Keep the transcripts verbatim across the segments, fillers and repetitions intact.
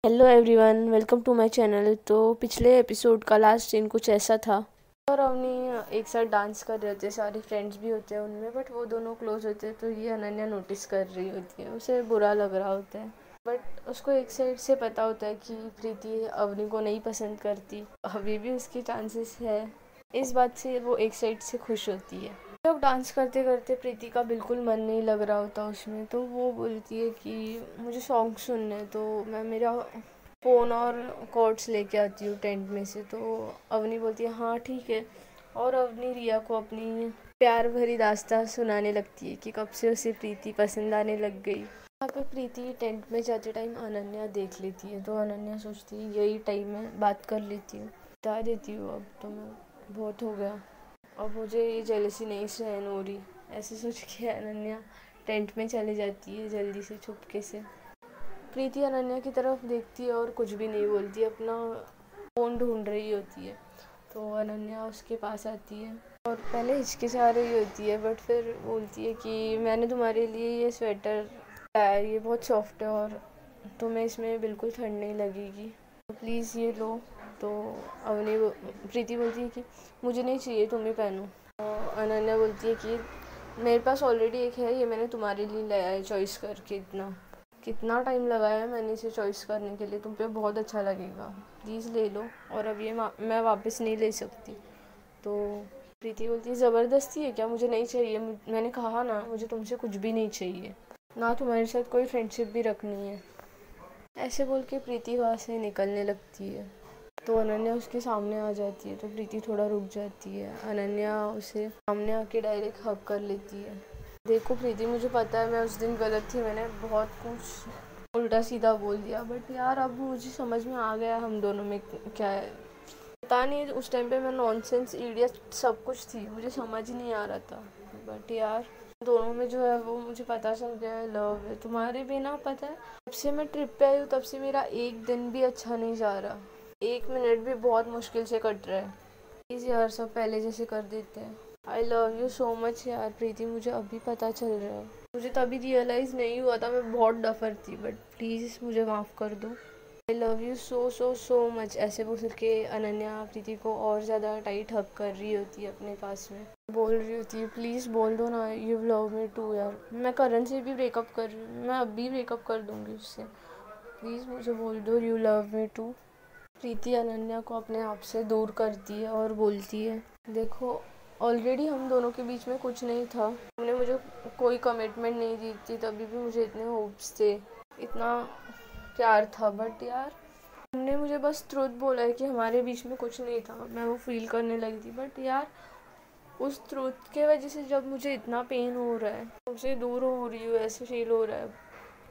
Hello everyone, welcome to my channel. तो पिछले episode का लास्ट सीन कुछ ऐसा था और अवनी एक साथ डांस कर रहे होते, सारे फ्रेंड्स भी होते हैं उनमें, बट वो दोनों क्लोज होते हैं। तो ये अनन्या नोटिस कर रही होती है, उसे बुरा लग रहा होता है, बट उसको एक साइड से पता होता है कि प्रीति अवनी को नहीं पसंद करती, अभी भी उसकी चांसेस है। इस बात से वो एक साइड से खुश होती है। जब डांस करते करते प्रीति का बिल्कुल मन नहीं लग रहा होता उसमें, तो वो बोलती है कि मुझे सॉन्ग सुनने हैं, तो मैं मेरा फ़ोन और कॉर्ड्स लेके आती हूँ टेंट में से। तो अवनी बोलती है हाँ ठीक है, और अवनी रिया को अपनी प्यार भरी दास्तां सुनाने लगती है कि कब से उसे प्रीति पसंद आने लग गई। यहाँ पे प्रीति टेंट में जाते टाइम अनन्या देख लेती है, तो अनन्या सोचती है यही टाइम है, बात कर लेती हूँ, बता देती हूँ, अब तो मैं बहुत हो गया, अब मुझे ये जेलसी नहीं सहन हो रही। ऐसे सोच के अनन्या टेंट में चली जाती है जल्दी से, चुपके से। प्रीति अनन्या की तरफ देखती है और कुछ भी नहीं बोलती, अपना फ़ोन ढूंढ रही होती है। तो अनन्या उसके पास आती है और पहले हिचकिचा रही होती है, बट फिर बोलती है कि मैंने तुम्हारे लिए ये स्वेटर लाया है, ये बहुत सॉफ्ट है और तुम्हें इसमें बिल्कुल ठंड नहीं लगेगी, तो प्लीज़ ये लो। तो अवनी प्रीति बोलती है कि मुझे नहीं चाहिए, तुम ही पहनो। तो अनन्या बोलती है कि मेरे पास ऑलरेडी एक है, ये मैंने तुम्हारे लिए लाया है चॉइस करके। इतना कितना टाइम लगाया है मैंने इसे चॉइस करने के लिए, तुम पे बहुत अच्छा लगेगा, प्लीज़ ले लो, और अब ये मैं वापस नहीं ले सकती। तो प्रीति बोलती है ज़बरदस्ती है क्या, मुझे नहीं चाहिए, मैंने कहा ना मुझे तुमसे कुछ भी नहीं चाहिए, ना तुम्हारे साथ कोई फ्रेंडशिप भी रखनी है। ऐसे बोल के प्रीति वहाँ से निकलने लगती है। तो अनन्या उसके सामने आ जाती है, तो प्रीति थोड़ा रुक जाती है। अनन्या उसे सामने आके डायरेक्ट हग कर लेती है। देखो प्रीति, मुझे पता है मैं उस दिन गलत थी, मैंने बहुत कुछ उल्टा सीधा बोल दिया, बट यार अब मुझे समझ में आ गया हम दोनों में क्या है। पता नहीं उस टाइम पे मैं नॉनसेंस इडियट सब कुछ थी, मुझे समझ ही नहीं आ रहा था, बट यार दोनों में जो है वो मुझे पता चल गया है, लव है। तुम्हारे बिना पता है जब से मैं ट्रिप पे आई हूँ तब से मेरा एक दिन भी अच्छा नहीं जा रहा, एक मिनट भी बहुत मुश्किल से कट रहा है। प्लीज़ यार सब पहले जैसे कर देते हैं। I love you so much यार प्रीति, मुझे अभी पता चल रहा है, मुझे तभी रियलाइज़ नहीं हुआ था, मैं बहुत डफर थी, बट प्लीज़ मुझे माफ़ कर दो। I love you so so so much. ऐसे बोल के अनन्या प्रीति को और ज़्यादा टाइट हग कर रही होती है अपने पास में, बोल रही होती है प्लीज़ बोल दो ना यू लव मी टू। यार मैं करण से भी ब्रेकअप कर रही हूँ, मैं अभी ब्रेकअप कर दूँगी उससे, प्लीज़ मुझे बोल दो you love me too. Preeti Ananya को अपने आप से दूर करती है और बोलती है देखो ऑलरेडी हम दोनों के बीच में कुछ नहीं था, तुमने मुझे कोई कमिटमेंट नहीं दी थी, तभी भी मुझे इतने होप्स थे, इतना प्यार था, बट यार तुमने मुझे बस ट्रुथ बोला है कि हमारे बीच में कुछ नहीं था, मैं वो फील करने लगी थी, बट यार उस ट्रुथ के वजह से जब मुझे इतना पेन हो रहा है, तुमसे दूर हो रही हूँ, ऐसे फील हो रहा है,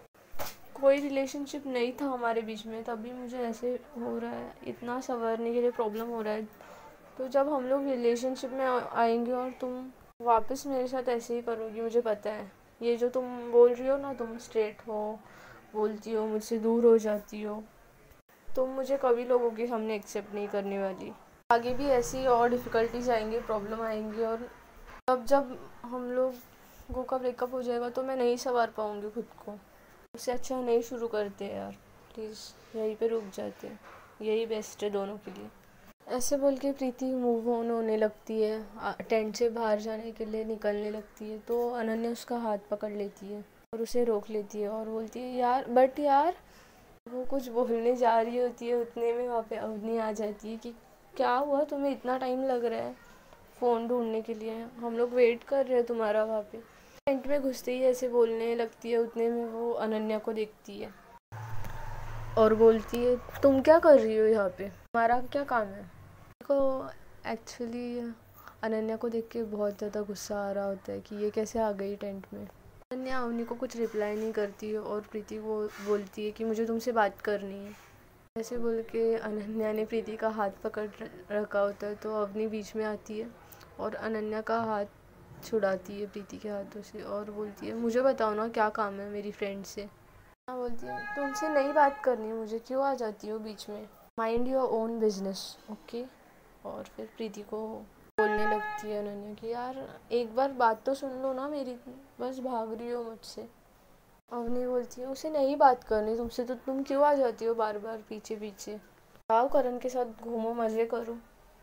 कोई रिलेशनशिप नहीं था हमारे बीच में तभी मुझे ऐसे हो रहा है, इतना संवरने के लिए प्रॉब्लम हो रहा है। तो जब हम लोग रिलेशनशिप में आएंगे और तुम वापस मेरे साथ ऐसे ही करोगी, मुझे पता है ये जो तुम बोल रही हो ना, तुम स्ट्रेट हो, बोलती हो मुझसे दूर हो जाती हो, तुम मुझे कभी लोगों के सामने एक्सेप्ट नहीं करने वाली। आगे भी ऐसी और डिफ़िकल्टीज आएंगी, प्रॉब्लम आएंगी, और तब जब हम लोगों का ब्रेकअप हो जाएगा तो मैं नहीं संवार पाऊँगी खुद को। उससे अच्छा नहीं शुरू करते यार, प्लीज़ यहीं पे रुक जाते, यही बेस्ट है दोनों के लिए। ऐसे बोल के प्रीति मूव ऑन होने लगती है, टेंट से बाहर जाने के लिए निकलने लगती है। तो अनन्या उसका हाथ पकड़ लेती है और उसे रोक लेती है और बोलती है यार, बट यार वो कुछ बोलने जा रही होती है, उतने में वहाँ पे अवनी आ जाती है कि क्या हुआ, तुम्हें इतना टाइम लग रहा है फ़ोन ढूंढने के लिए, हम लोग वेट कर रहे हैं तुम्हारा वहाँ पे। टेंट में घुसते ही ऐसे बोलने लगती है, उतने में वो अनन्या को देखती है और बोलती है तुम क्या कर रही हो यहाँ पे, तुम्हारा क्या काम है। को एक्चुअली अनन्या को देख के बहुत ज़्यादा गुस्सा आ रहा होता है कि ये कैसे आ गई टेंट में। अनन्या अवनी को कुछ रिप्लाई नहीं करती है और प्रीति को बोलती है कि मुझे तुमसे बात करनी है। ऐसे बोल के अनन्या ने प्रीति का हाथ पकड़ रखा होता है, तो अवनी बीच में आती है और अनन्या का हाथ छुड़ाती है प्रीति के हाथों से और बोलती है मुझे बताओ ना क्या काम है मेरी फ्रेंड से। हाँ बोलती है तुमसे नहीं बात करनी है मुझे, क्यों आ जाती हो बीच में, mind your own business okay. और फिर प्रीति को बोलने लगती है अनन्या कि यार एक बार बात तो सुन लो ना मेरी, बस भाग रही हो मुझसे। अवनी बोलती है उसे नहीं बात करनी तुमसे, तो तुम क्यों आ जाती हो बार बार पीछे पीछे, आओ करण के साथ घूमो मज़े करो।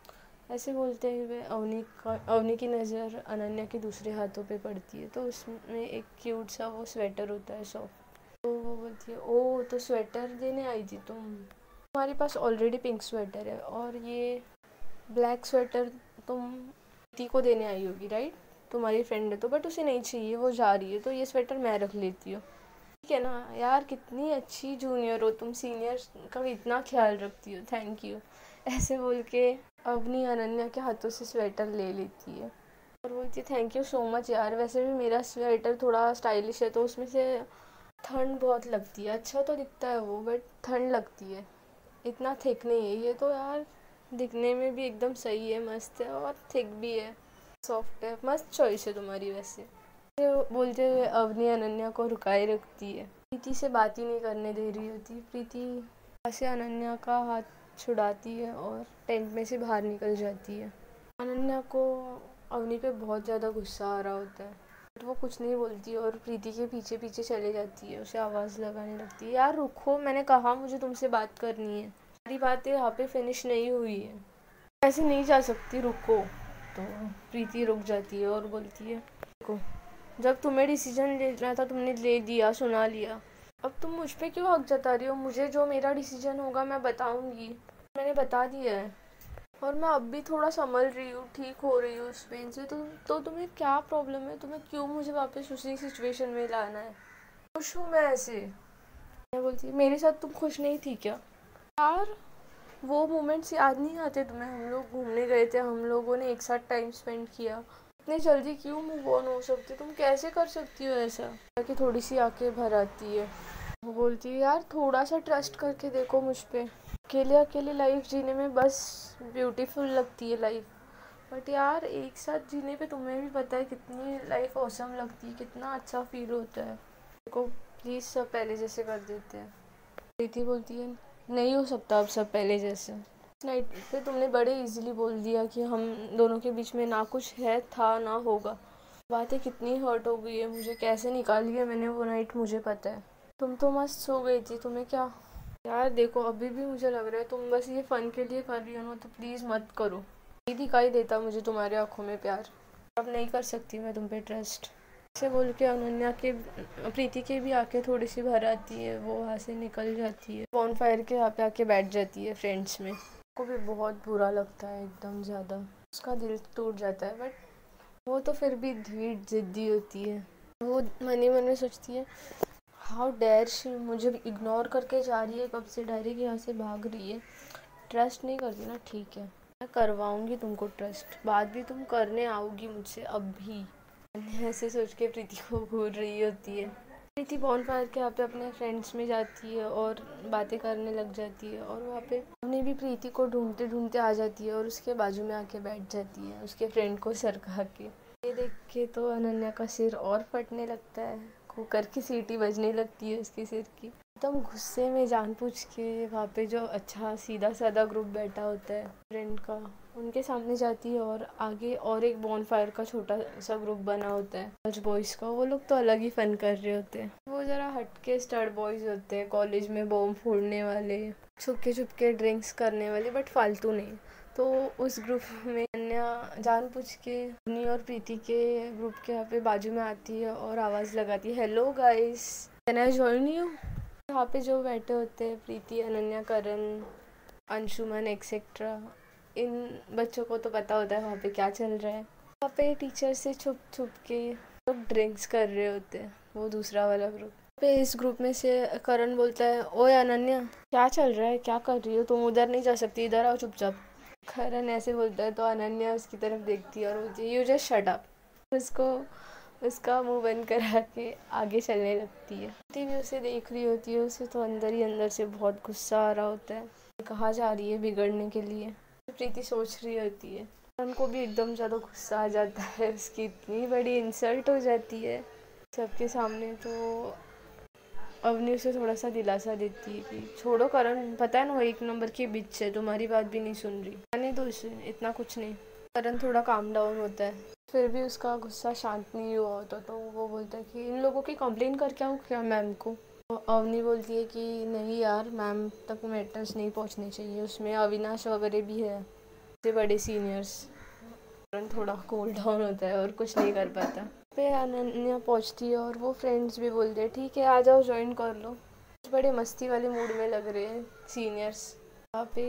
ऐसे बोलते हुए अवनी का अवनी की नज़र अनन्या के दूसरे हाथों पे पड़ती है, तो उसमें एक क्यूट सा वो स्वेटर होता है सॉफ्ट। तो वो बोलती है ओ तो स्वेटर देने आई थी तुम, तुम्हारे पास ऑलरेडी पिंक स्वेटर है और ये ब्लैक स्वेटर तुम प्रीति को देने आई होगी राइट, तुम्हारी फ्रेंड है तो, बट उसे नहीं चाहिए वो जा रही है तो ये स्वेटर मैं रख लेती हूँ। ठीक है ना यार, कितनी अच्छी जूनियर हो तुम, सीनियर का इतना ख्याल रखती हो, थैंक यू। ऐसे बोल के अवनी अनन्या के हाथों से स्वेटर ले लेती है और बोलती है थैंक यू सो मच यार, वैसे भी मेरा स्वेटर थोड़ा स्टाइलिश है तो उसमें से ठंड बहुत लगती है, अच्छा तो दिखता है वो बट ठंड लगती है, इतना थिक नहीं है ये तो यार, दिखने में भी एकदम सही है, मस्त है और थिक भी है, सॉफ्ट है, मस्त चॉइस है तुम्हारी वैसे। बोलते हुए अवनी अनन्या को रुकाए रखती है, प्रीति से बात ही नहीं करने दे रही होती। प्रीति से अनन्या का हाथ छुड़ाती है और टेंट में से बाहर निकल जाती है। अनन्या को अवनी पे बहुत ज़्यादा गुस्सा आ रहा होता है बट वो कुछ नहीं बोलती और प्रीति के पीछे पीछे चले जाती है, उसे आवाज़ लगाने लगती है यार रुको, मैंने कहा मुझे तुमसे बात करनी है, सारी बातें यहाँ पे फिनिश नहीं हुई है, ऐसे नहीं जा सकती, रुको। तो प्रीति रुक जाती है और बोलती है देखो जब तुम्हें डिसीजन लेना था तुमने ले लिया, सुना लिया, अब तुम मुझ पे क्यों हक जता रही हो, मुझे जो मेरा डिसीजन होगा मैं बताऊंगी, मैंने बता दिया है और मैं अब भी थोड़ा संभल रही हूँ, ठीक हो रही हूँ उस पेन से, तो तो तुम्हें क्या प्रॉब्लम है, तुम्हें क्यों मुझे वापस उसी सिचुएशन में लाना है, खुश हूँ मैं ऐसे। मैं बोलती है मेरे साथ तुम खुश नहीं थी क्या यार, वो मोमेंट्स याद नहीं आते तुम्हें, हम लोग घूमने गए थे, हम लोगों ने एक साथ टाइम स्पेंड किया, इतनी जल्दी क्यों मूव ऑन हो सकती, तुम कैसे कर सकती हो ऐसा, कि थोड़ी सी आंखें भर आती है। वो बोलती है यार थोड़ा सा ट्रस्ट करके देखो मुझ पे, अकेले अकेले लाइफ जीने में बस ब्यूटीफुल लगती है लाइफ, बट यार एक साथ जीने पे तुम्हें भी पता है कितनी लाइफ औसम लगती है, कितना अच्छा फील होता है। देखो प्लीज़ सब पहले जैसे कर देते हैं। प्रीति बोलती है नहीं हो सकता अब सब पहले जैसे, नाइट पे तुमने बड़े इजीली बोल दिया कि हम दोनों के बीच में ना कुछ है, था ना होगा, बातें कितनी हर्ट हो गई है, मुझे कैसे निकाल लिया मैंने वो नाइट मुझे पता है, तुम तो मस्त सो गई थी, तुम्हें क्या यार, देखो अभी भी मुझे लग रहा है तुम बस ये फ़न के लिए कर रही हो ना, तो प्लीज़ मत करो, नहीं दिखाई देता मुझे तुम्हारे आँखों में प्यार, अब नहीं कर सकती मैं तुम पे ट्रस्ट। ऐसे बोल के अनन्या के प्रीति के भी आके थोड़ी सी भर आती है, वो वहाँ से निकल जाती है, बॉन फायर के यहाँ पे आके बैठ जाती है फ्रेंड्स में, को भी बहुत बुरा लगता है एकदम ज़्यादा, उसका दिल टूट जाता है बट वो तो फिर भी धीर जिद्दी होती है, वो मन ही मन में सोचती है हाउ डेयर शी, मुझे इग्नोर करके जा रही है, कब से डायरेक्ट यहाँ से भाग रही है, ट्रस्ट नहीं करती ना, ठीक है मैं करवाऊँगी तुमको ट्रस्ट, बात भी तुम करने आओगी मुझसे अब भी, ऐसे सोच के प्रीति को घूर रही होती है। प्रीति बॉन फायर के यहाँ पे अपने फ्रेंड्स में जाती है और बातें करने लग जाती है और वहाँ पे उन्हें भी प्रीति को ढूंढते ढूंढते आ जाती है और उसके बाजू में आके बैठ जाती है उसके फ्रेंड को सरका के। ये देख के तो अनन्या का सिर और फटने लगता है, कुकर की सीटी बजने लगती है उसके सिर की, एकदम गुस्से में जानबूझ के वहाँ पे जो अच्छा सीधा साधा ग्रुप बैठा होता है फ्रेंड का, उनके सामने जाती है और आगे और एक बॉन फायर का छोटा सा ग्रुप बना होता है गर्ल्स बॉयज़ का, वो लोग तो अलग ही फन कर रहे होते हैं, वो ज़रा हटके स्टड बॉयज़ होते हैं, कॉलेज में बॉम्ब फोड़ने वाले, छुपके छुपके ड्रिंक्स करने वाले बट फालतू नहीं। तो उस ग्रुप में अन्या जानबूझ के अपनी और प्रीति के ग्रुप के यहाँ पे बाजू में आती है और आवाज़ लगाती है hello guys can I join you. यहाँ पे जो बैठे होते हैं प्रीति, अनन्या, करण, अंशुमन एक्सेट्रा, इन बच्चों को तो पता होता है वहाँ पे क्या चल रहा है, वहाँ पे टीचर से छुप छुप के लोग ड्रिंक्स कर रहे होते हैं, वो दूसरा वाला ग्रुप पे। इस ग्रुप में से करण बोलता है ओए अनन्या क्या चल रहा है, क्या कर रही हो तुम, उधर नहीं जा सकती, इधर आओ चुपचाप। करण ऐसे बोलता है तो अनन्या उसकी तरफ देखती है और बोलती है यू जस्ट शट अप, उसको उसका मुंह बंद करा के आगे चलने लगती है। प्रीति भी उसे देख रही होती है, उसे तो अंदर ही अंदर से बहुत गुस्सा आ रहा होता है, कहाँ जा रही है बिगड़ने के लिए, प्रीति सोच रही होती है। उनको भी एकदम ज़्यादा गुस्सा आ जाता है, उसकी इतनी बड़ी इंसल्ट हो जाती है सबके सामने, तो अवनी उसे थोड़ा सा दिलासा देती है कि छोड़ो करण, पता है ना वो एक नंबर की बिच है, तुम्हारी बात भी नहीं सुन रही, आने दो उसे, इतना कुछ नहीं। करण थोड़ा काम डाउन होता है, फिर भी उसका गुस्सा शांत नहीं हुआ होता, तो वो बोलता है कि इन लोगों की कंप्लेन कर क्या हो क्या मैम को। तो अवनी बोलती है कि नहीं यार, मैम तक मैटर्स नहीं पहुंचने चाहिए, उसमें अविनाश वगैरह भी है, उससे बड़े सीनियर्स। करण थोड़ा कूल डाउन होता है और कुछ नहीं कर पाता। पे अनन्या पहुंचती है और वो फ्रेंड्स भी बोलते हैं ठीक है आ जाओ ज्वाइन कर लो। बड़े मस्ती वाले मूड में लग रहे हैं सीनियर्स। वहाँ पे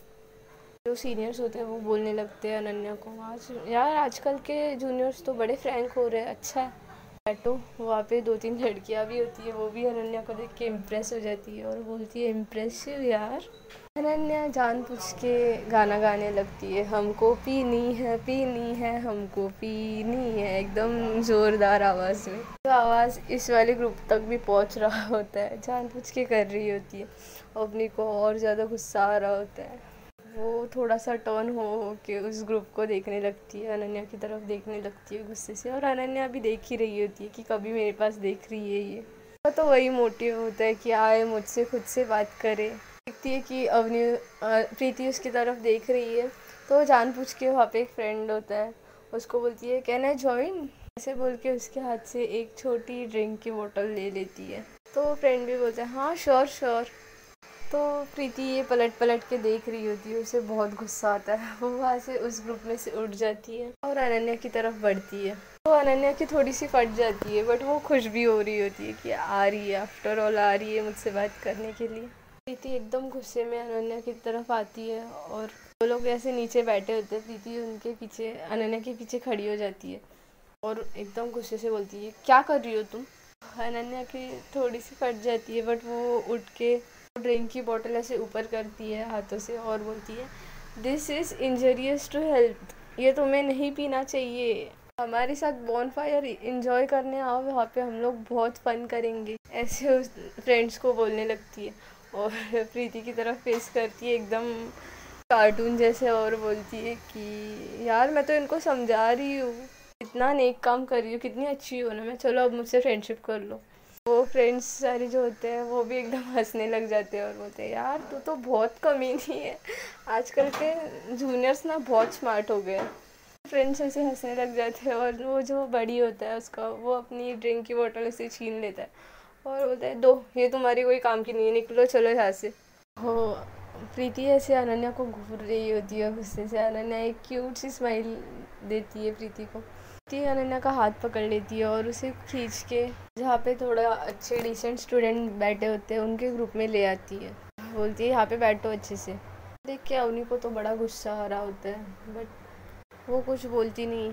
जो सीनियर्स होते हैं वो बोलने लगते हैं अनन्या को, आज यार आजकल के जूनियर्स तो बड़े फ्रैंक हो रहे हैं, अच्छा है बैठो। वहाँ पे दो तीन लड़कियाँ भी होती है, वो भी अनन्या को देख के इम्प्रेस हो जाती है और बोलती है इम्प्रेसिव यार। अनन्या जानबूझ के गाना गाने लगती है, हमको पीनी है पीनी है हमको पीनी है, एकदम ज़ोरदार आवाज़ में। तो आवाज़ इस वाले ग्रुप तक भी पहुंच रहा होता है, जानबूझ के कर रही होती है। अवनी को और ज़्यादा गुस्सा आ रहा होता है, वो थोड़ा सा टर्न हो के उस ग्रुप को देखने लगती है, अनन्या की तरफ देखने लगती है गुस्से से। और अनन्या भी देख ही रही होती है कि कभी मेरे पास देख रही है ये, तो वही मोटिव होता है कि आए मुझसे खुद से बात करे। देखती है कि अवनी प्रीति उसकी तरफ देख रही है, तो जानबूझ के वहाँ पे एक फ्रेंड होता है, उसको बोलती है कैन आई जॉइन, ऐसे बोल के उसके हाथ से एक छोटी ड्रिंक की बोतल ले लेती है। तो फ्रेंड भी बोलता है हाँ श्योर श्योर। तो प्रीति ये पलट पलट के देख रही होती है, उसे बहुत गुस्सा आता है, वो वहाँ से उस ग्रुप में से उठ जाती है और अनन्या की तरफ बढ़ती है। तो अनन्या की थोड़ी सी फट जाती है, बट वो खुश भी हो रही होती है कि आ रही है, आफ्टर ऑल आ रही है मुझसे बात करने के लिए। प्रीति एकदम गुस्से में अनन्या की तरफ आती है और वो लोग ऐसे नीचे बैठे होते हैं, प्रीति उनके पीछे अनन्या के पीछे खड़ी हो जाती है और एकदम गुस्से से बोलती है क्या कर रही हो तुम। अनन्या की थोड़ी सी फट जाती है, बट वो उठ के ड्रिंक की बोतल ऐसे ऊपर करती है हाथों से और बोलती है this is injurious to health, ये तुम्हें नहीं पीना चाहिए, हमारे साथ बॉनफायर इंजॉय करने आओ, वहाँ पे हम लोग बहुत फन करेंगे, ऐसे उस फ्रेंड्स को बोलने लगती है। और प्रीति की तरफ फेस करती है एकदम कार्टून जैसे और बोलती है कि यार मैं तो इनको समझा रही हूँ, इतना नेक काम कर रही हूँ, कितनी अच्छी हो ना मैं, चलो अब मुझसे फ्रेंडशिप कर लो। वो फ्रेंड्स सारे जो होते हैं वो भी एकदम हंसने लग जाते हैं और बोलते हैं यार तू तो बहुत कमीनी है, आजकल के जूनियर्स ना बहुत स्मार्ट हो गए। फ्रेंड्स ऐसे हंसने लग जाते हैं और वो जो बड़ी होता है उसका, वो अपनी ड्रिंक की बोतल से छीन लेता है और बोलता है दो, ये तुम्हारी कोई काम की नहीं है, निकलो चलो यहाँ से। हो प्रीति ऐसे अनन्या को घूर रही होती है गुस्से से, अनन्या एक क्यूट सी स्माइल देती है प्रीति को। प्रीति अनन्या का हाथ पकड़ लेती है और उसे खींच के जहाँ पे थोड़ा अच्छे डिसेंट स्टूडेंट बैठे होते हैं उनके ग्रुप में ले आती है, बोलती है यहाँ पे बैठो अच्छे से। देख के अवनी को तो बड़ा गुस्सा आ रहा होता है, बट वो कुछ बोलती नहीं।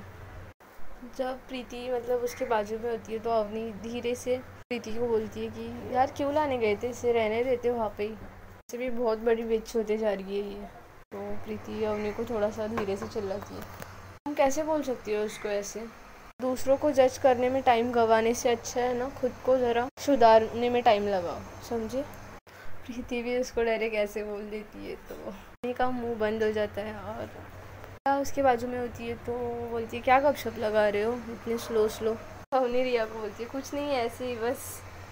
जब प्रीति मतलब उसके बाजू में होती है तो अवनी धीरे से प्रीति को बोलती है कि यार क्यों लाने गए थे, इसे रहने देते वहाँ पे ही, इसे भी बहुत बड़ी बिच होते जा रही है ये। तो प्रीति अवनी को थोड़ा सा धीरे से चिल्लाती है, तुम कैसे बोल सकती हो उसको ऐसे, दूसरों को जज करने में टाइम गंवाने से अच्छा है ना खुद को ज़रा सुधारने में टाइम लगाओ, समझे। प्रीति भी उसको डायरेक्ट ऐसे बोल देती है, तो अवनी का मुँह बंद हो जाता है और उसके बाजू में होती है तो बोलती है क्या गपशप लगा रहे हो इतने स्लो स्लो। अवनी रिया को बोलती है कुछ नहीं ऐसे ही बस।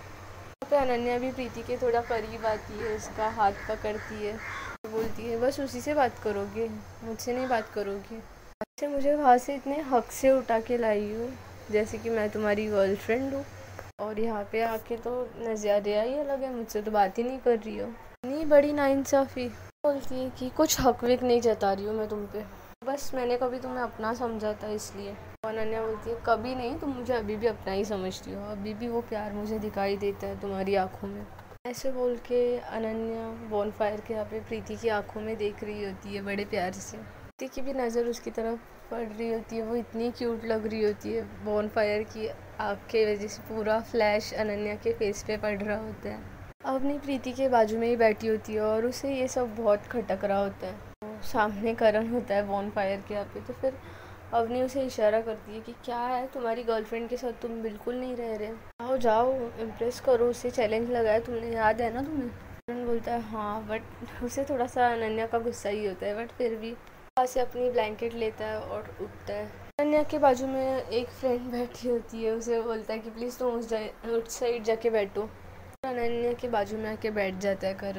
पे अनन्या भी प्रीति के थोड़ा करीब आती है, उसका हाथ पकड़ती है, तो बोलती है बस उसी से बात करोगे, मुझसे नहीं बात करोगे। अच्छा मुझे वहाँ से इतने हक से उठा के लाई हो जैसे कि मैं तुम्हारी गर्लफ्रेंड हूँ, और यहाँ पे आके तो नज़रिया ही अलग है, मुझसे तो बात ही नहीं कर रही हो। इतनी बड़ी नाइंसाफ़ी। बोलती है कि कुछ हक विक नहीं जता रही हूँ मैं तुम पे, बस मैंने कभी तुम्हें अपना समझा था इसलिए। अनन्या बोलती है कभी नहीं, तुम मुझे अभी भी अपना ही समझती हो, अभी भी वो प्यार मुझे दिखाई देता है तुम्हारी आंखों में। ऐसे बोल के अनन्या बॉनफायर के यहाँ पे प्रीति की आंखों में देख रही होती है बड़े प्यार से। प्रीति की भी नज़र उसकी तरफ पड़ रही होती है, वो इतनी क्यूट लग रही होती है, बॉनफायर की आँख के वजह से पूरा फ्लैश अनन्या के फेस पे पड़ रहा होता है। अपनी प्रीति के बाजू में ही बैठी होती है और उसे ये सब बहुत खटक रहा होता है। सामने करण होता है बॉनफायर के यहाँ पे, तो फिर अवनी उसे इशारा करती है कि क्या है तुम्हारी गर्लफ्रेंड के साथ तुम बिल्कुल नहीं रह रहे, आओ जाओ इम्प्रेस करो उसे, चैलेंज लगाया तुमने, याद है ना तुम्हें। करण बोलता है हाँ, बट उसे थोड़ा सा अनन्या का गुस्सा ही होता है, बट फिर भी वहाँ से अपनी ब्लैंकेट लेता है और उठता है। अनन्या के बाजू में एक फ्रेंड बैठी होती है, उसे बोलता है कि प्लीज़ तुम उस उस साइड जाके बैठो। अनन्या के बाजू में आके बैठ जाता है करण।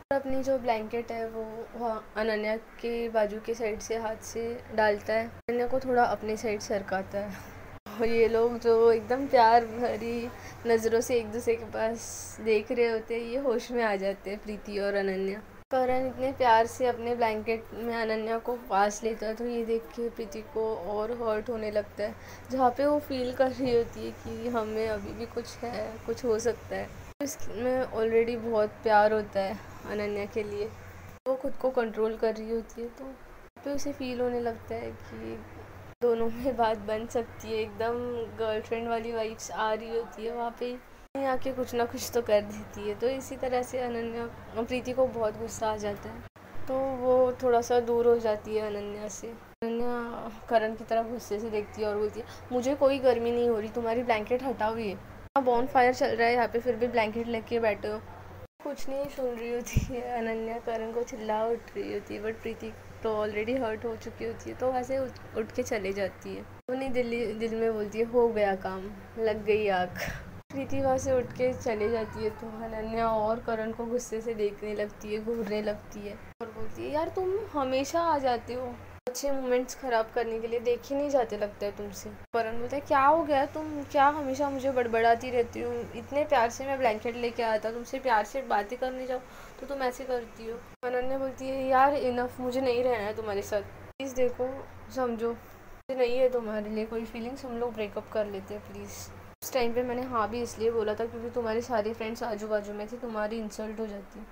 अपनी जो ब्लैंकेट है वो वहाँ अनन्या के बाजू के साइड से हाथ से डालता है, अनन्या को थोड़ा अपने साइड सरकाता है। और ये लोग जो एकदम प्यार भरी नज़रों से एक दूसरे के पास देख रहे होते हैं, ये होश में आ जाते हैं प्रीति और अनन्या। करण इतने प्यार से अपने ब्लैंकेट में अनन्या को पास लेता है तो ये देख के प्रीति को और हर्ट होने लगता है, जहाँ पे वो फील कर रही होती है कि हमें अभी भी कुछ है, कुछ हो सकता है। इसमें ऑलरेडी बहुत प्यार होता है अनन्या के लिए, वो खुद को कंट्रोल कर रही होती है, तो पे उसे फील होने लगता है कि दोनों में बात बन सकती है। एकदम गर्लफ्रेंड वाली वाइब्स आ रही होती है वहाँ पे, आके कुछ ना कुछ तो कर देती है। तो इसी तरह से अनन्या प्रीति को बहुत गुस्सा आ जाता है, तो वो थोड़ा सा दूर हो जाती है अनन्या से। अनन्या करण की तरफ गुस्से से देखती है और बोलती है, मुझे कोई गर्मी नहीं हो रही, तुम्हारी ब्लैंकेट हटाओ, ये यहाँ बॉन फायर चल रहा है, यहाँ पे फिर भी ब्लैंकेट लेके बैठे हो। कुछ नहीं सुन रही होती है अनन्या, करण को चिल्ला उठ रही होती है, बट प्रीति तो ऑलरेडी हर्ट हो चुकी होती है, तो वैसे उठ के चले जाती है। उन्हीं दिल दिल में बोलती है, हो गया काम, लग गई आग। प्रीति वहाँ से उठ के चले जाती है तो अनन्या और करण को गुस्से से देखने लगती है, घूरने लगती है और बोलती है, यार तुम हमेशा आ जाते हो अच्छे मोमेंट्स ख़राब करने के लिए, देख ही नहीं जाते लगता है तुमसे। करण बोलता है, क्या हो गया, तुम क्या हमेशा मुझे बड़बड़ाती रहती हो, इतने प्यार से मैं ब्लैंकेट लेके आया था, तुमसे प्यार से बातें करने जाओ तो तुम ऐसे करती हो। अनन्या बोलती है, यार इनफ, मुझे नहीं रहना है तुम्हारे साथ, प्लीज़ देखो समझो, नहीं है तुम्हारे लिए कोई फीलिंग्स, हम लोग ब्रेकअप कर लेते हैं प्लीज़। उस टाइम पे मैंने हाँ भी इसलिए बोला था क्योंकि तुम्हारे सारे फ्रेंड्स आजू बाजू में थे, तुम्हारी इंसल्ट हो जाती,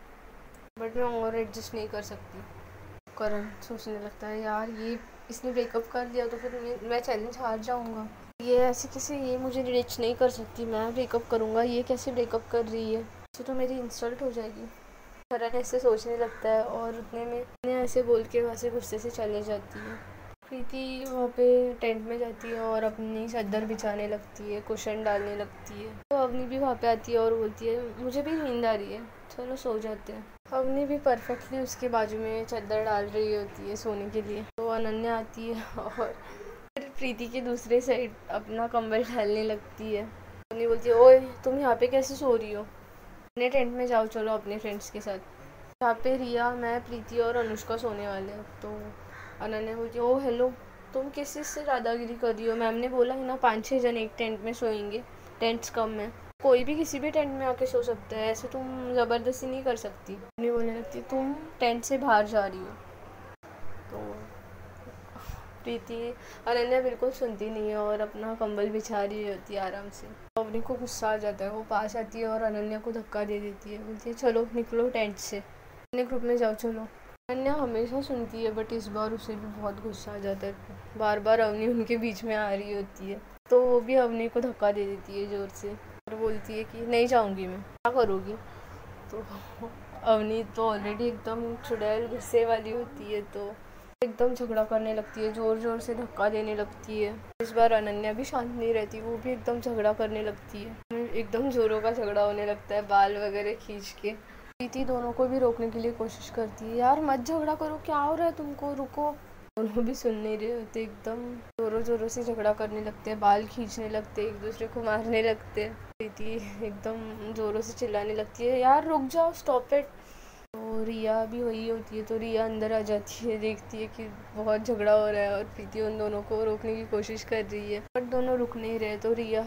बट मैं और एडजस्ट नहीं कर सकती। करण सोचने लगता है, यार ये इसने ब्रेकअप कर दिया तो फिर मैं, मैं चैलेंज हार जाऊंगा, ये ऐसे कैसे, ये मुझे रिच नहीं कर सकती, मैं ब्रेकअप करूंगा, ये कैसे ब्रेकअप कर रही है, तो, तो मेरी इंसल्ट हो जाएगी। करण ऐसे सोचने लगता है और उतने में ऐसे बोल के वहाँ से गुस्से से चले जाती है। प्रीति वहाँ पे टेंट में जाती है और अपनी चादर बिछाने लगती है, कुशन डालने लगती है, तो अवनी भी वहाँ पे आती है और बोलती है, मुझे भी नींद आ रही है, चलो सो जाते हैं। अवनी भी परफेक्टली उसके बाजू में चादर डाल रही होती है सोने के लिए, तो अनन्या आती है और फिर प्रीति के दूसरे साइड अपना कंबल डालने लगती है। अवनी बोलती है, ओए तुम यहाँ पे कैसे सो रही हो, अपने टेंट में जाओ, चलो अपने फ्रेंड्स के साथ। यहाँ पे रिया, मैं, प्रीति और अनुष्का सोने वाले हैं। तो अनन्या बोलती है, ओ हेलो, तुम किस चीज़ से दादागिरी कर रही हो, मैम ने बोला है ना पाँच छः जन एक टेंट में सोएंगे, टेंट्स कम है, कोई भी किसी भी टेंट में आके सो सकता है, ऐसे तुम ज़बरदस्ती नहीं कर सकती। नहीं बोलने लगती, तुम टेंट से बाहर जा रही हो। तो प्रीति अनन्या बिल्कुल सुनती नहीं है और अपना कंबल बिछा रही होती है आराम से। अवनी को गुस्सा आ जाता है, वो पास आती है और अनन्या को धक्का दे देती है, बोलती है, चलो निकलो टेंट से, अपने ग्रुप में जाओ चलो। अनन्या हमेशा सुनती है बट इस बार उसे भी बहुत गुस्सा आ जाता है, बार बार अवनी उनके बीच में आ रही होती है, तो वो भी अवनी को धक्का दे देती है ज़ोर से और बोलती है कि नहीं जाऊंगी मैं, क्या करोगी। तो अवनी तो ऑलरेडी एकदम चुड़ैल गुस्से वाली होती है, तो एकदम झगड़ा करने लगती है, ज़ोर ज़ोर से धक्का देने लगती है। इस बार अनन्या भी शांत नहीं रहती, वो भी एकदम झगड़ा करने लगती है, एकदम ज़ोरों का झगड़ा होने लगता है, बाल वगैरह खींच के। प्रीति दोनों को भी रोकने के लिए कोशिश करती है, यार मत झगड़ा करो, क्या हो रहा है तुमको, रुको। दोनों भी सुन नहीं रहे होते, एकदम जोरों जोरों से झगड़ा करने लगते हैं, बाल खींचने लगते हैं, एक दूसरे को मारने लगते हैं। प्रीति एकदम जोरों से चिल्लाने लगती है, यार रुक जाओ, स्टॉप इट। तो रिया भी वही होती है, तो रिया अंदर आ जाती है, देखती है कि बहुत झगड़ा हो रहा है और प्रीति उन दोनों को रोकने की कोशिश कर रही है, बट दोनों रुक नहीं रहे। तो रिया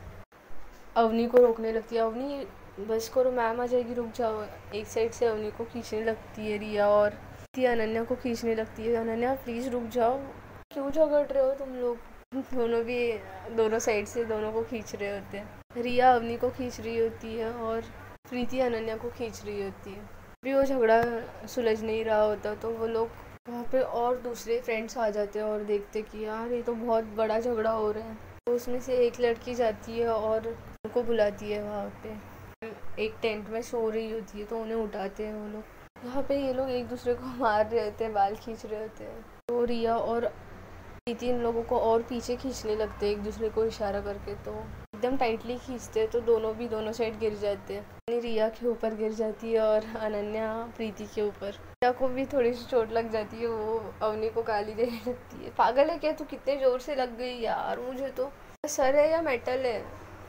अवनी को रोकने लगती है, अवनी बस करो, मैम आ जाएगी, रुक जाओ। एक साइड से अवनी को खींचने लगती है रिया और अनन्या को खींचने लगती है, अनन्या प्लीज़ रुक जाओ, क्यों झगड़ रहे हो तुम लोग। दोनों भी दोनों साइड से दोनों को खींच रहे होते हैं, रिया अवनी को खींच रही होती है और प्रीति अनन्या को खींच रही होती है। भी वो झगड़ा सुलझ नहीं रहा होता, तो वो लोग वहाँ पे और दूसरे फ्रेंड्स आ जाते हैं और देखते कि यार ये तो बहुत बड़ा झगड़ा हो रहा है। तो उसमें से एक लड़की जाती है और उनको बुलाती है, वहाँ पे एक टेंट में सो रही होती है, तो उन्हें उठाते हैं वो लोग। यहाँ पे ये लोग एक दूसरे को मार रहे होते हैं, बाल खींच रहे होते हैं, तो रिया और प्रीति इन लोगों को और पीछे खींचने लगते हैं एक दूसरे को इशारा करके, तो एकदम टाइटली खींचते हैं, तो दोनों भी दोनों साइड गिर जाते हैं। रिया के ऊपर गिर जाती है और अनन्या प्रीति के ऊपर। रिया को भी थोड़ी सी चोट लग जाती है, वो अवनी को गाली देने लगती है, पागल है क्या तू, कितने जोर से लग गई यार, मुझे तो सर है या मेटल है,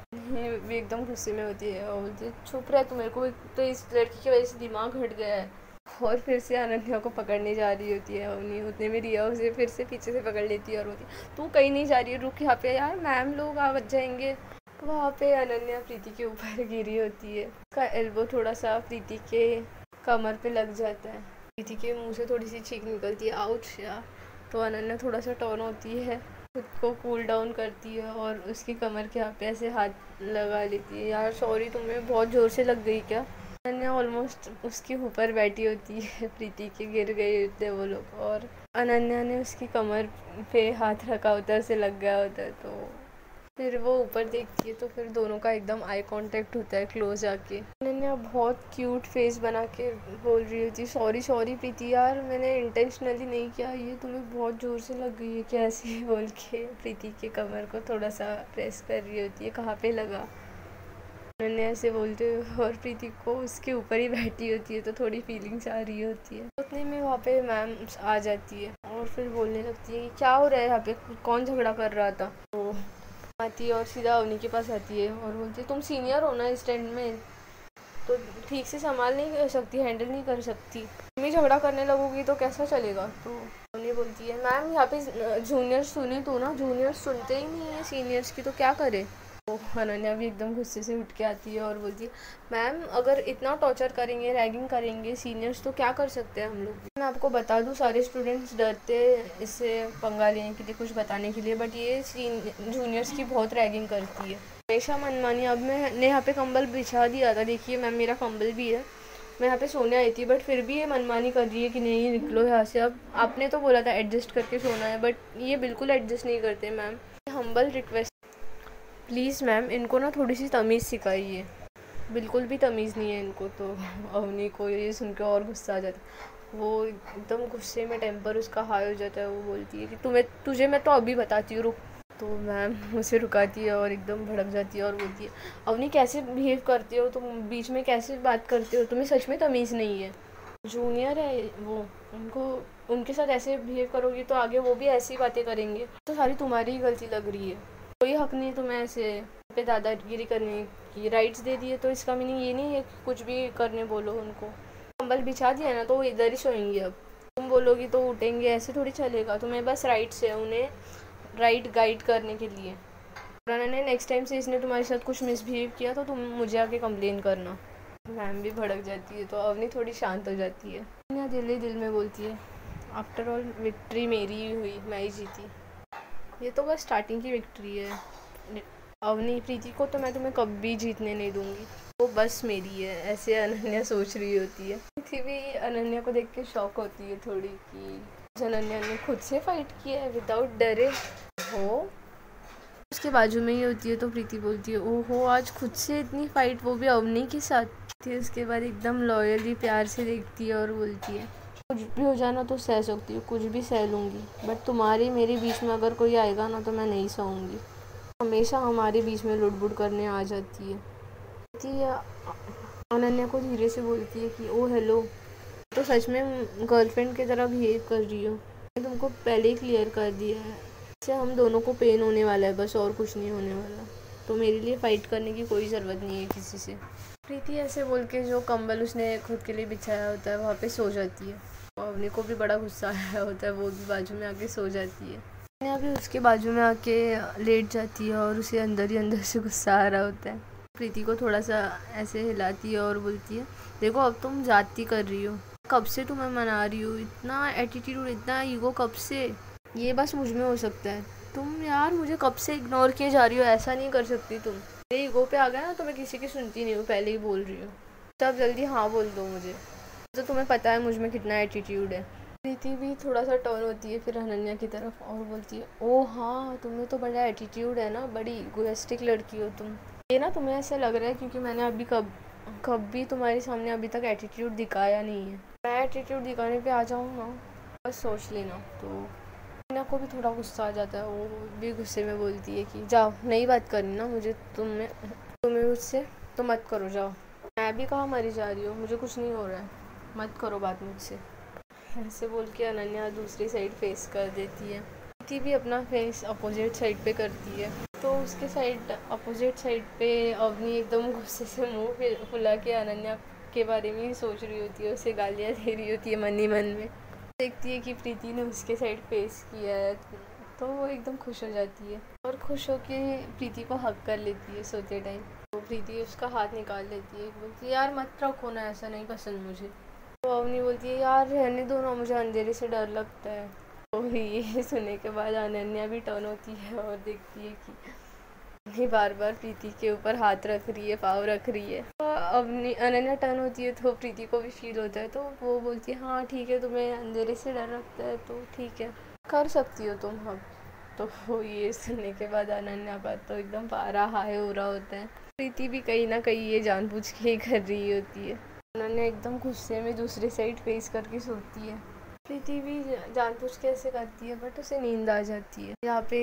ये भी एकदम गुस्से में होती है और बोलती है चुप रह तू, मेरे को तो इस लड़की की वजह से दिमाग हट गया है। और फिर से अनन्या को पकड़ने जा रही होती है अवनी, उतने में रिया उसे फिर से पीछे से पकड़ लेती है और बोलती है तू कहीं नहीं जा रही है, रुक यहाँ पे यार, मैम लोग आ बच जाएंगे। वहाँ पे अनन्या प्रीति के ऊपर गिरी होती है, उसका एल्बो थोड़ा सा प्रीति के कमर पे लग जाता है, प्रीति के मुंह से थोड़ी सी चीख निकलती है, आउच यार। तो अनन्या थोड़ा सा टर्न होती है, खुद को कूल डाउन करती है और उसकी कमर के यहाँ पे ऐसे हाथ लगा लेती है, यार सॉरी तुम्हें बहुत ज़ोर से लग गई क्या। अनन्या ऑलमोस्ट उसके ऊपर बैठी होती है, प्रीति के गिर गए होते हैं वो लोग, और अनन्या ने उसकी कमर पे हाथ रखा होता है, उसे लग गया होता है। तो फिर वो ऊपर देखती है तो फिर दोनों का एकदम आई कांटेक्ट होता है क्लोज आके। अनन्या बहुत क्यूट फेस बना के बोल रही होती है सॉरी सॉरी प्रीति यार, मैंने इंटेंशनली नहीं किया, ये तुम्हें बहुत ज़ोर से लग गई है क्या, ऐसे बोल के प्रीति के कमर को थोड़ा सा प्रेस कर रही होती है, कहाँ पे लगा। अनन्या ऐसे बोलते हुए और प्रीति को उसके ऊपर ही बैठी होती है तो थोड़ी फीलिंग्स आ रही होती है। उतने में वहाँ पे मैम आ जाती है और फिर बोलने लगती है क्या हो रहा है यहाँ पे, कौन झगड़ा कर रहा था। तो आती है और सीधा अवनी के पास आती है और बोलती है तुम सीनियर हो ना इस स्टैंड में, तो ठीक से संभाल नहीं कर सकती, हैंडल नहीं कर सकती, तुम ही झगड़ा करने लगोगी तो कैसा चलेगा। तो अवनी बोलती है मैम यहाँ पे जूनियर्स सुने तो ना, जूनियर्स सुनते ही नहीं है सीनियर्स की, तो क्या करे। तो अनन्या भी एकदम गुस्से से उठ के आती है और बोलती है मैम अगर इतना टॉर्चर करेंगे, रैगिंग करेंगे सीनियर्स तो क्या कर सकते हैं हम लोग। मैं आपको बता दूं सारे स्टूडेंट्स डरते इससे पंगा लेने के लिए, कुछ बताने के लिए, बट ये जूनियर्स की बहुत रैगिंग करती है, हमेशा मनमानी। अब मैंने यहाँ पे कंबल बिछा दिया था, देखिए मैम मेरा कंबल भी है, मैं यहाँ पे सोने आई थी, बट फिर भी ये मनमानी कर रही है कि नहीं निकलो यहाँ से। अब आपने तो बोला था एडजस्ट करके सोना है, बट ये बिल्कुल एडजस्ट नहीं करते ma'am, humble request please ma'am इनको ना थोड़ी सी तमीज़ सिखाइए, बिल्कुल भी तमीज़ नहीं है इनको। तो अवनी को ये सुन के और गुस्सा आ जाता है, वो एकदम गुस्से में टेम्पर उसका हाई हो जाता है, वो बोलती है कि तुम्हें तुझे मैं तो अभी बताती हूँ रुक। तो मैम उसे रुकाती है और एकदम भड़क जाती है और बोलती है अवनी कैसे बिहेव करती हो तुम, बीच में कैसे बात करते हो, तुम्हें सच में तमीज़ नहीं है, जूनियर है वो, उनको उनके साथ ऐसे बिहेव करोगी तो आगे वो भी ऐसी बातें करेंगे, तो सारी तुम्हारी ही गलती लग रही है, कोई हक नहीं तुम्हें ऐसे पे दादागिरी करने की, राइट्स दे दिए तो इसका मीनिंग ये नहीं है कि कुछ भी करने बोलो उनको, कंबल बिछा दिया ना तो वो इधर ही सोएंगे, अब तुम बोलोगी तो उठेंगे, ऐसे थोड़ी चलेगा, तुम्हें बस राइट्स है उन्हें राइट गाइड करने के लिए। ने नेक्स्ट टाइम से इसने तुम्हारे साथ कुछ मिसबिहेव किया तो तुम मुझे आके कंप्लेन करना। मैम भी भड़क जाती है तो अवनी थोड़ी शांत हो जाती है, यहाँ दिल ही दिल में बोलती है आफ्टर ऑल विक्ट्री मेरी ही हुई, मैं ही जीती, ये तो बस स्टार्टिंग की विक्ट्री है अवनी, प्रीति को तो मैं तुम्हें कभी जीतने नहीं दूंगी, वो बस मेरी है, ऐसे अनन्या सोच रही होती है। प्रीति भी अनन्या को देख के शॉक होती है थोड़ी कि अनन्या ने खुद से फाइट किया है विदाउट डरे हो। उसके बाजू में ही होती है तो प्रीति बोलती है ओहो आज खुद से इतनी फाइट, वो भी अवनी के साथ थी। उसके बाद एकदम लॉयली प्यार से देखती है और बोलती है कुछ भी हो जाना तो सह सकती हूँ, कुछ भी सह लूँगी, बट तुम्हारे मेरे बीच में अगर कोई आएगा ना तो मैं नहीं सहूँगी, हमेशा हमारे बीच में लुटबुट करने आ जाती है। अनन्या को धीरे से बोलती है कि ओ हेलो, तो सच में गर्लफ्रेंड की तरह बिहेव कर रही हो, मैंने तुमको पहले ही क्लियर कर दिया है, इससे हम दोनों को पेन होने वाला है बस, और कुछ नहीं होने वाला, तो मेरे लिए फ़ाइट करने की कोई ज़रूरत नहीं है किसी से। प्रीति ऐसे बोल के जो कंबल उसने खुद के लिए बिछाया होता है वहाँ पे सो जाती है, अवनी को भी बड़ा गुस्सा आया होता है, वो भी बाजू में आके सो जाती है, अनन्या भी उसके बाजू में आके लेट जाती है और उसे अंदर ही अंदर से गुस्सा आ रहा होता है। प्रीति को थोड़ा सा ऐसे हिलाती है और बोलती है देखो अब तुम जाती कर रही हो, कब से तुम्हें मना रही हो, इतना एटीट्यूड इतना ईगो कब से, ये बस मुझ में हो सकता है, तुम यार मुझे कब से इग्नोर किए जा रही हो, ऐसा नहीं कर सकती तुम, मेरे ईगो पे आ गया ना तो मैं किसी की सुनती नहीं हूँ, पहले ही बोल रही हूँ, तब जल्दी हाँ बोल दो मुझे, तो तुम्हें पता है मुझ में कितना एटीट्यूड है। प्रीति भी थोड़ा सा टर्न होती है फिर अनन्या की तरफ और बोलती है ओ हाँ तुम्हें तो बड़ा एटीट्यूड है ना, बड़ी इगोइस्टिक लड़की हो तुम, ये ना तुम्हें ऐसा लग रहा है क्योंकि मैंने अभी कब कभी तुम्हारे सामने अभी तक एटीट्यूड दिखाया नहीं है, मैं एटीट्यूड दिखाने पे आ जाऊँ ना बस सोच लेना। तो अनन्या को भी थोड़ा गुस्सा आ जाता है, वो भी गुस्से में बोलती है कि जाओ नहीं बात करनी ना मुझे तुम्हें तुम्हें मुझसे, तो मत करो जाओ, मैं भी कहाँ मरी जा रही हूँ, मुझे कुछ नहीं हो रहा है, मत करो बात मुझसे, ऐसे बोल के अनन्या दूसरी साइड फेस कर देती है। प्रीति भी अपना फेस अपोजिट साइड पे करती है। तो उसके साइड अपोजिट साइड पे अवनी एकदम गुस्से से मुंह फुला के अनन्या के बारे में ही सोच रही होती है, उसे गालियाँ दे रही होती है मन ही मन में। देखती है कि प्रीति ने उसके साइड फेस किया है तो वो एकदम खुश हो जाती है और खुश होके प्रीति को हक कर लेती है सोते टाइम। तो प्रीति उसका हाथ निकाल लेती है, बोलती है यार मत रखो ना, ऐसा नहीं पसंद मुझे। तो अवनी बोलती है यार रहने दो ना, मुझे अंधेरे से डर लगता है। तो ये सुनने के बाद अनन्या भी टर्न होती है और देखती है कि ये बार बार प्रीति के ऊपर हाथ रख रही है, पाँव रख रही है। तो अवनी अनन्या टर्न होती है तो प्रीति को भी फील होता है, तो वो बोलती है हाँ ठीक है, तुम्हें अंधेरे से डर लगता है तो ठीक है, कर सकती हो तुम अब। तो ये सुनने के बाद अनन्या का तो एकदम पारा हाई हो रहा होता है। प्रीति भी कहीं ना कहीं ये जानबूझ के ही कर रही होती है। अनन्या एकदम गुस्से में दूसरी साइड फेस करके सोती है। प्रीति भी जानबूझ के ऐसे करती है बट उसे नींद आ जाती है। यहाँ पे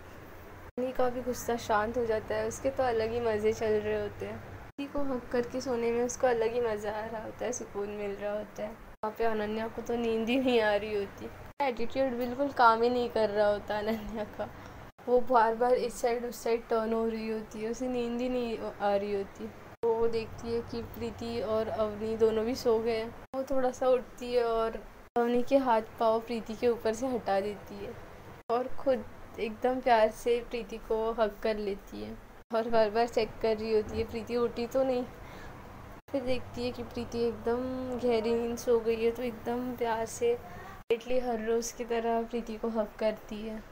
अवनी का भी गुस्सा शांत हो जाता है, उसके तो अलग ही मज़े चल रहे होते हैं। प्रीति को हक करके सोने में उसको अलग ही मज़ा आ रहा होता है, सुकून मिल रहा होता है। वहाँ पे अनन्या को तो नींद ही नहीं आ रही होती, एटीट्यूड बिल्कुल काम ही नहीं कर रहा होता अनन्या का। वो बार बार इस साइड उस साइड टर्न हो रही होती है, उसे नींद ही नहीं आ रही होती। तो वो देखती है कि प्रीति और अवनी दोनों भी सो गए हैं। वो थोड़ा सा उठती है और अवनी के हाथ पाँव प्रीति के ऊपर से हटा देती है और खुद एकदम प्यार से प्रीति को हग कर लेती है और बार बार चेक कर रही होती है प्रीति उठी तो नहीं। फिर देखती है कि प्रीति एकदम गहरी नींद सो गई है, तो एकदम प्यार से लेटली हर रोज़ की तरह प्रीति को हग करती है।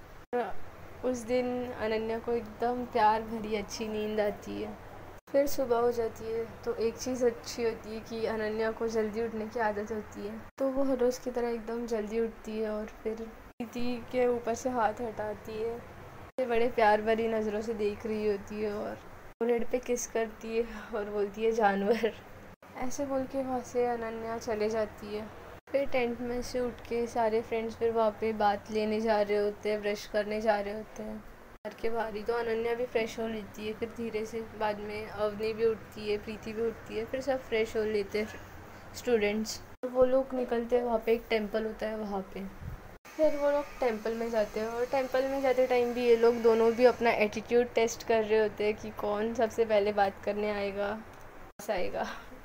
उस दिन अनन्या को एकदम प्यार भरी अच्छी नींद आती है। फिर सुबह हो जाती है तो एक चीज़ अच्छी होती है कि अनन्या को जल्दी उठने की आदत होती है, तो वो हर रोज़ की तरह एकदम जल्दी उठती है और फिर प्रीति के ऊपर से हाथ हटाती है, फिर बड़े प्यार भरी नज़रों से देख रही होती है और फोरहेड पे किस करती है और बोलती है जानवर। ऐसे बोल के वहाँ से अनन्या चले जाती है। फिर टेंट में से उठ के सारे फ्रेंड्स फिर वहाँ पे बात लेने जा रहे होते हैं, ब्रश करने जा रहे होते हैं घर के बाहर ही। तो अनन्या भी फ्रेश हो लेती है, फिर धीरे से बाद में अवनी भी उठती है, प्रीति भी उठती है, फिर सब फ्रेश हो लेते हैं स्टूडेंट्स। तो वो लोग निकलते हैं, वहाँ पे एक टेंपल होता है वहाँ पे। फिर वो लोग टेंपल में जाते हैं और टेंपल में जाते टाइम भी ये लोग दोनों भी अपना एटीट्यूड टेस्ट कर रहे होते हैं कि कौन सबसे पहले बात करने आएगा, पास आएगा।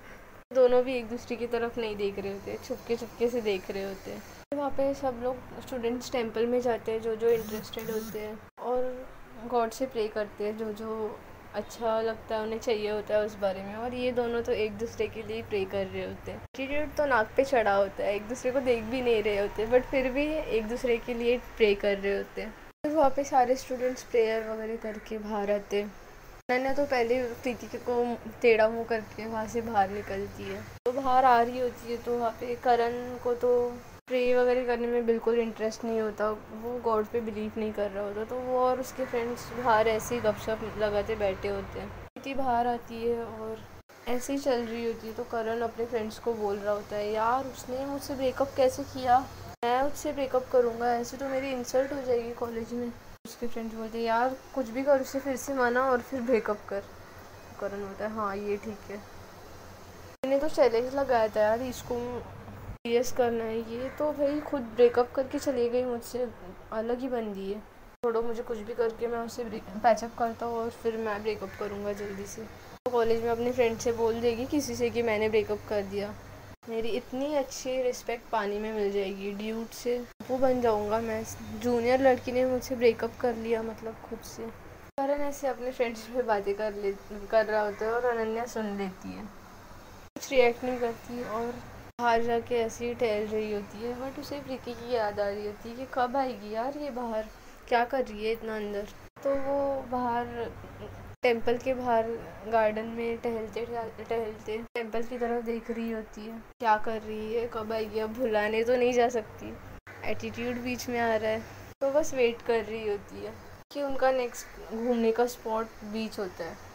दोनों भी एक दूसरे की तरफ नहीं देख रहे होते, छुपके छुपके से देख रहे होते हैं। वहाँ पे सब लोग स्टूडेंट्स टेंपल में जाते हैं जो जो इंटरेस्टेड होते हैं और गॉड से प्रे करते हैं जो जो अच्छा लगता है उन्हें चाहिए होता है उस बारे में। और ये दोनों तो एक दूसरे के लिए प्रे कर रहे होते हैं। एटीट्यूड तो नाक पे चढ़ा होता है, एक दूसरे को देख भी नहीं रहे होते बट फिर भी एक दूसरे के लिए प्रे कर रहे होते हैं। फिर वहाँ पे सारे स्टूडेंट्स प्रेयर वगैरह करके बाहर आते हैं। अनन्या तो पहले प्रीति को टेढ़ा मुँह करके वहाँ से बाहर निकलती है। तो बाहर आ रही होती है तो वहाँ पे करण को तो प्रे वगैरह करने में बिल्कुल इंटरेस्ट नहीं होता, वो गॉड पे बिलीव नहीं कर रहा होता। तो वो और उसके फ्रेंड्स बाहर ऐसे ही गपशप लगाते बैठे होते हैं। प्रीति बाहर आती है और ऐसे ही चल रही होती है तो करण अपने फ्रेंड्स को बोल रहा होता है यार उसने मुझसे ब्रेकअप कैसे किया, मैं उससे ब्रेकअप करूँगा, ऐसे तो मेरी इंसल्ट हो जाएगी कॉलेज में। उसके फ्रेंड्स बोलते हैं यार कुछ भी कर, उससे फिर से माना और फिर ब्रेकअप कर। करण बोलता है हाँ ये ठीक है, मैंने तो चैलेंज लगाया था यार इसको सीरियस करना है, ये तो भाई खुद ब्रेकअप करके चली गई मुझसे, अलग ही बंदी है। छोड़ो मुझे, कुछ भी करके मैं उससे पैचअप करता हूँ और फिर मैं ब्रेकअप करूँगा जल्दी से। तो कॉलेज में अपने फ्रेंड से बोल देगी किसी से कि मैंने ब्रेकअप कर दिया, मेरी इतनी अच्छी रिस्पेक्ट पानी में मिल जाएगी, ड्यूट से वो बन जाऊँगा मैं, जूनियर लड़की ने मुझसे ब्रेकअप कर लिया मतलब खुद से। करण ऐसे अपने फ्रेंड्स में बातें कर ले कर रहा होता है और अनन्या सुन लेती है, कुछ रिएक्ट नहीं करती और बाहर जाके ऐसे ही टहल रही होती है। बट उसे प्रीति की याद आ रही होती है कि कब आएगी यार ये बाहर, क्या कर रही है इतना अंदर। तो वो बाहर टेंपल के बाहर गार्डन में टहलते टहलते टेंपल की तरफ देख रही होती है, क्या कर रही है, कब आएगी। अब भुलाने तो नहीं जा सकती, एटीट्यूड बीच में आ रहा है, तो बस वेट कर रही होती है कि उनका नेक्स्ट घूमने का स्पॉट बीच होता है।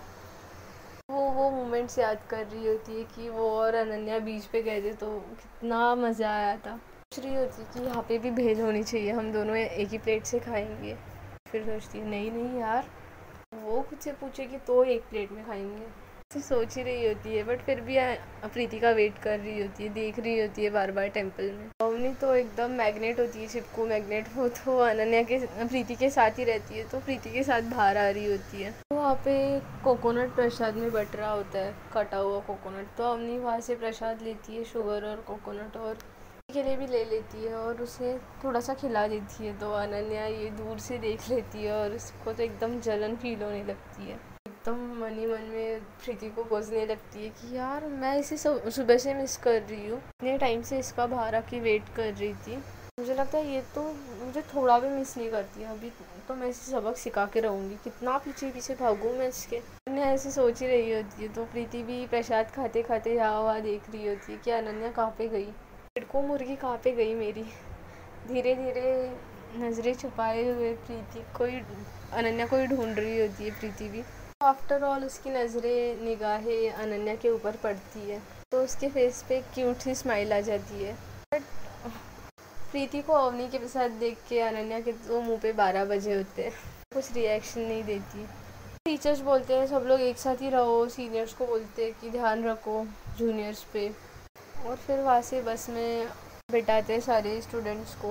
वो वो मोमेंट्स याद कर रही होती है कि वो और अनन्या बीच पे गए थे तो कितना मज़ा आया था। सोच रही होती है कि यहाँ पे भी भेज होनी चाहिए, हम दोनों एक ही प्लेट से खाएंगे। फिर सोचती है नहीं नहीं यार, वो खुद से पूछेगी तो एक प्लेट में खाएंगे, तो सोच ही रही होती है, बट फिर भी प्रीति का वेट कर रही होती है, देख रही होती है बार बार टेम्पल में। अवनी तो एकदम मैग्नेट होती है, चिपकू मैग्नेट। वो तो अनन्या के प्रीति के साथ ही रहती है, तो प्रीति के साथ बाहर आ रही होती है। तो वहाँ पे कोकोनट प्रसाद में बट रहा होता है, कटा हुआ कोकोनट। तो अवनी वहाँ से प्रसाद लेती है, शुगर और कोकोनट, और के लिए भी ले लेती है और उसे थोड़ा सा खिला देती है। तो अनन्या ये दूर से देख लेती है और उसको तो एकदम जलन फील होने लगती है। एकदम मन ही मन में प्रीति को कोसने लगती है कि यार मैं इसे सुबह से मिस कर रही हूँ, इतने टाइम से इसका बाहर आके वेट कर रही थी। मुझे लगता है ये तो मुझे थोड़ा भी मिस नहीं करती है। अभी तो मैं इसे सबक सिखा के रहूँगी, कितना पीछे पीछे भागूँ मैं इसके। मैं ऐसे सोच ही रही होती है। तो प्रीति भी प्रसाद खाते खाते यहाँ वहाँ देख रही होती है कि अनन्या कहाँ पे गई, को मुर्गी कहाँ पे गई मेरी। धीरे धीरे नज़रें छुपाए हुए प्रीति कोई अनन्या को ही ढूंढ रही होती है प्रीति भी। आफ्टर ऑल उसकी नज़रें निगाहें अनन्या के ऊपर पड़ती है, तो उसके फेस पे क्यूट सी स्माइल आ जाती है। बट प्रीति को अवनी के साथ देख के अनन्या के तो मुंह पे बारह बजे होते हैं, कुछ रिएक्शन नहीं देती। टीचर्स बोलते हैं सब लोग एक साथ ही रहो, सीनियर्स को बोलते हैं कि ध्यान रखो जूनियर्स पे, और फिर वहाँ से बस में बिठाते हैं सारे स्टूडेंट्स को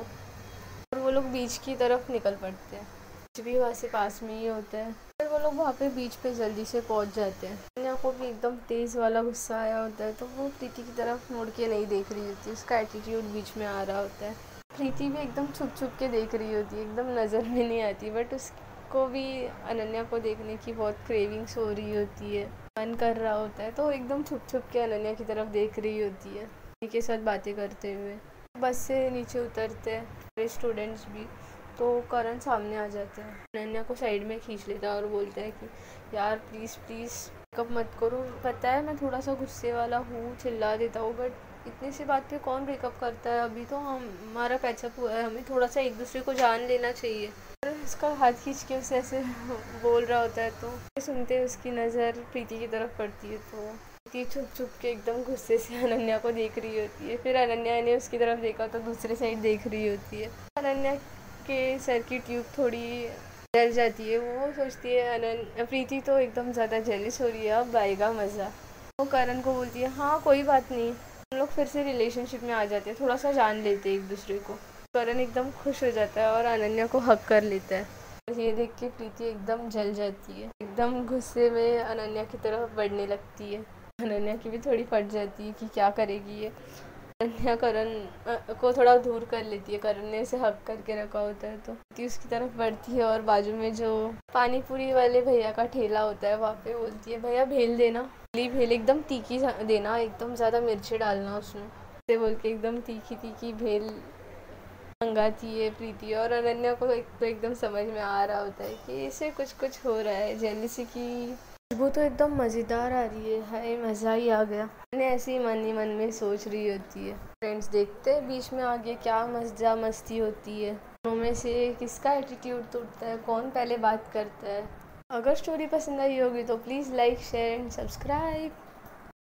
और वो लोग बीच की तरफ निकल पड़ते हैं। बीच भी वहाँ से पास में ही होता है। फिर वो लोग वहाँ पे बीच पे जल्दी से पहुँच जाते हैं। अनन्या को भी एकदम तेज़ वाला गुस्सा आया होता है, तो वो प्रीति की तरफ मुड़ के नहीं देख रही होती, उसका एटीट्यूड बीच में आ रहा होता है। प्रीति भी एकदम छुप छुप के देख रही होती है, एकदम नज़र में नहीं आती, बट उसको भी अनन्या को देखने की बहुत क्रेविंग्स हो रही होती है, मन कर रहा होता है। तो एकदम छुप छुप के अनन्या की तरफ देख रही होती है, उन्हीं के साथ बातें करते हुए। बस से नीचे उतरते हैं सारे स्टूडेंट्स भी, तो करण सामने आ जाते हैं, अनन्या को साइड में खींच लेता है और बोलता है कि यार प्लीज़ प्लीज़ ब्रेकअप मत करो। पता है मैं थोड़ा सा गुस्से वाला हूँ, चिल्ला देता हूँ, बट इतनी सी बात पे कौन ब्रेकअप करता है। अभी तो हम हमारा पैचअप हुआ है, हमें थोड़ा सा एक दूसरे को जान लेना चाहिए। और उसका हाथ खींच के उसे ऐसे बोल रहा होता है, तो सुनते उसकी नज़र प्रीति की तरफ पड़ती है, तो प्रीति छुप छुप के एकदम गुस्से से अनन्या को देख रही होती है। फिर अनन्या ने उसकी तरफ देखा तो दूसरे साइड देख रही होती है। अनन्या के सर की ट्यूब थोड़ी जल जाती है, वो सोचती है अनन्या प्रीति तो एकदम ज़्यादा जेलिस हो रही है, अब आएगा मज़ा। वो करण को बोलती है हाँ कोई बात नहीं, हम लोग फिर से रिलेशनशिप में आ जाते हैं, थोड़ा सा जान लेते हैं एक दूसरे को। करण एकदम खुश हो जाता है और अनन्या को हक कर लेता है। और ये देख के प्रीति एकदम जल जाती है, एकदम गुस्से में अनन्या की तरफ बढ़ने लगती है। अनन्या की भी थोड़ी फट जाती है कि क्या करेगी ये। अनन्या करण को थोड़ा दूर कर लेती है, करण ने उसे हक करके रखा होता है, तो प्रीति उसकी तरफ बढ़ती है और बाजू में जो पानी पूरी वाले भैया का ठेला होता है वहाँ पे बोलती है भैया भेल देना, भेल एकदम तीखी देना, एकदम ज़्यादा मिर्ची डालना उसमें, से बोल के एकदम तीखी तीखी भेल मंगाती है प्रीति। और अनन्या को एक तो एकदम समझ में आ रहा होता है कि इसे कुछ कुछ हो रहा है, जेलिसी की वो तो एकदम मज़ेदार आ रही है, हाय मज़ा ही आ गया। मैंने ऐसे ही मन ही मन में सोच रही होती है। फ्रेंड्स देखते हैं बीच में आगे क्या मज़ा मस्ती होती है, दोनों में से किसका एटीट्यूड टूटता है, कौन पहले बात करता है। अगर स्टोरी पसंद आई होगी तो please like share and subscribe.